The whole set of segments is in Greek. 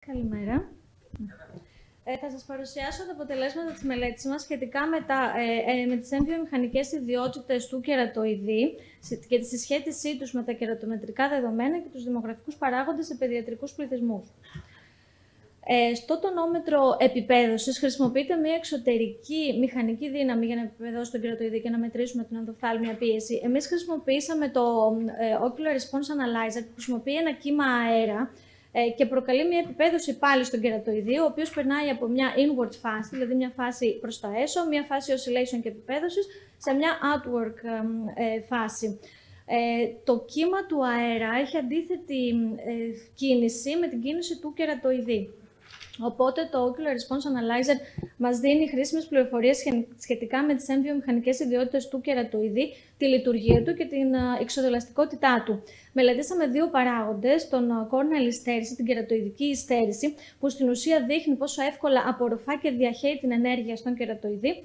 Καλημέρα. Θα σας παρουσιάσω τα αποτελέσματα της μελέτης μας σχετικά με τις έμβιο-μηχανικές ιδιότητες του κερατοειδή και τη συσχέτισή τους με τα κερατομετρικά δεδομένα και τους δημογραφικούς παράγοντες σε παιδιατρικούς πληθυσμούς. Στο τονόμετρο επιπέδωσης χρησιμοποιείται μια εξωτερική μηχανική δύναμη για να επιπεδώσει τον κερατοειδή και να μετρήσουμε την ενδοθάλμια πίεση. Εμείς χρησιμοποιήσαμε το Ocular Response Analyzer, που χρησιμοποιεί ένα κύμα αέρα και προκαλεί μια επιπέδωση πάλι στον κερατοειδή, ο οποίος περνάει από μια inward φάση, δηλαδή μια φάση προς τα έσω, μια φάση oscillation και επιπέδωσης, σε μια outward φάση. Το κύμα του αέρα έχει αντίθετη κίνηση με την κίνηση του κερατοειδή. Οπότε το Ocular Response Analyzer μας δίνει χρήσιμες πληροφορίες σχετικά με τις έμβιο-μηχανικές ιδιότητες του κερατοειδή, τη λειτουργία του και την εξοδελαστικότητά του. Μελετήσαμε δύο παράγοντες, τον corneal υστέρηση, την κερατοειδική υστέρηση, που στην ουσία δείχνει πόσο εύκολα απορροφά και διαχέει την ενέργεια στον κερατοειδή,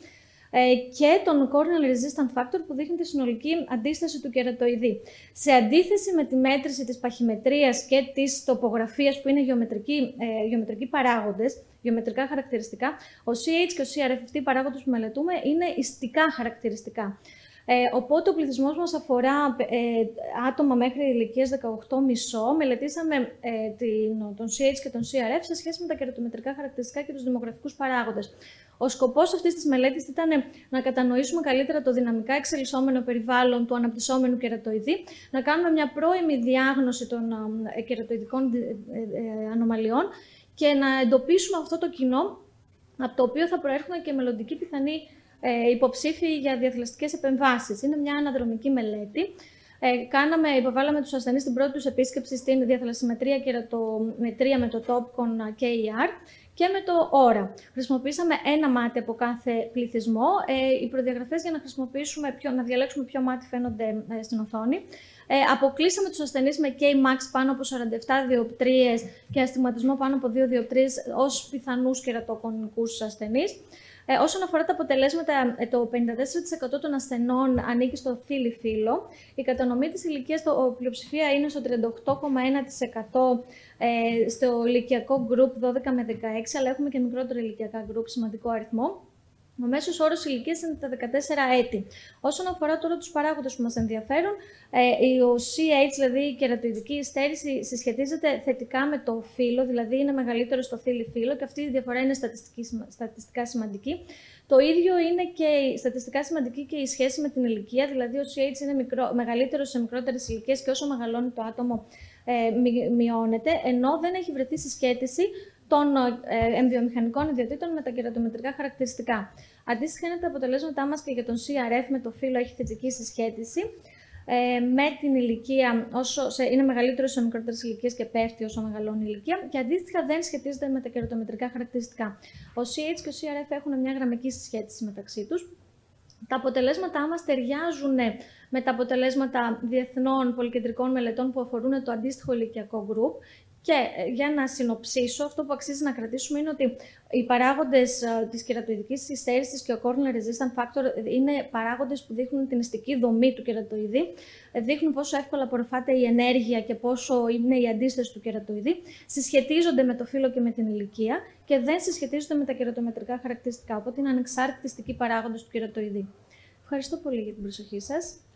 και τον corneal resistant factor, που δείχνει τη συνολική αντίσταση του κερατοειδή. Σε αντίθεση με τη μέτρηση της παχυμετρίας και της τοπογραφίας, που είναι γεωμετρικοί παράγοντες, γεωμετρικά χαρακτηριστικά, ο CH και ο CRF, αυτοί οι παράγοντες που μελετούμε, είναι ιστικά χαρακτηριστικά. Οπότε ο πληθυσμός μας αφορά άτομα μέχρι ηλικίας 18,5. Μελετήσαμε τον CH και τον CRF σε σχέση με τα κερατομετρικά χαρακτηριστικά και τους δημογραφικούς παράγοντες. Ο σκοπός αυτής της μελέτης ήταν να κατανοήσουμε καλύτερα το δυναμικά εξελισσόμενο περιβάλλον του αναπτυσσόμενου κερατοειδή, να κάνουμε μια πρώιμη διάγνωση των κερατοειδικών ανομαλιών και να εντοπίσουμε αυτό το κοινό, από το οποίο θα προέρχονται και μελλοντικοί πιθανοί υποψήφιοι για διαθελαστικές επεμβάσεις. Είναι μια αναδρομική μελέτη. Υποβάλαμε τους ασθενείς στην πρώτη τους επίσκεψη στην διαθελασσιμετρία κερατομετρία με το Topcon KER και με το ORA. Χρησιμοποίησαμε ένα μάτι από κάθε πληθυσμό. Οι προδιαγραφές για να διαλέξουμε ποιο μάτι φαίνονται στην οθόνη. Αποκλείσαμε τους ασθενείς με K-max πάνω από 47 διοπτρίες και αστιγματισμό πάνω από 2 διοπτρίες ως πιθανούς κερατοκονικούς ασθενείς. Όσον αφορά τα αποτελέσματα, το 54% των ασθενών ανήκει στο θήλυ φύλο. Η κατανομή της ηλικίας, η πλειοψηφία είναι στο 38,1% στο ηλικιακό group 12 με 16, αλλά έχουμε και μικρότερο ηλικιακά group, σημαντικό αριθμό. Ο μέσος όρος ηλικίας είναι τα 14 έτη. Όσον αφορά τώρα τους παράγοντες που μας ενδιαφέρουν, ο CH, δηλαδή η κερατοειδική υστέρηση, συσχετίζεται θετικά με το φύλο, δηλαδή είναι μεγαλύτερο στο θήλυ φύλο και αυτή η διαφορά είναι στατιστικά σημαντική. Το ίδιο είναι και στατιστικά σημαντική και η σχέση με την ηλικία, δηλαδή ο CH είναι μεγαλύτερο σε μικρότερες ηλικίες και όσο μεγαλώνει το άτομο μειώνεται, ενώ δεν έχει βρεθεί συσχέτιση των εμβιομηχανικών ιδιωτήτων με τα κερατομετρικά χαρακτηριστικά. Αντίστοιχα, είναι τα αποτελέσματά μας και για τον CRF με το φύλο έχει θετική συσχέτιση. Με την ηλικία, είναι μεγαλύτερο σε μικρότερες ηλικίες και πέφτει όσο μεγαλώνει η ηλικία, και αντίστοιχα δεν σχετίζεται με τα κερατομετρικά χαρακτηριστικά. Ο CH και ο CRF έχουν μια γραμμική συσχέτιση μεταξύ τους. Τα αποτελέσματά μας ταιριάζουν με τα αποτελέσματα διεθνών πολυκεντρικών μελετών που αφορούν το αντίστοιχο ηλικιακό group. Και για να συνοψίσω, αυτό που αξίζει να κρατήσουμε είναι ότι οι παράγοντες της κερατοειδικής υστέρησης και ο corneal resistant factor είναι παράγοντες που δείχνουν την ιστική δομή του κερατοειδή, δείχνουν πόσο εύκολα απορροφάται η ενέργεια και πόσο είναι η αντίσταση του κερατοειδή, συσχετίζονται με το φύλο και με την ηλικία και δεν συσχετίζονται με τα κερατομετρικά χαρακτηριστικά, οπότε είναι ανεξάρτητοι ιστικοί παράγοντες του κερατοειδή. Ευχαριστώ πολύ για την προσοχή σας.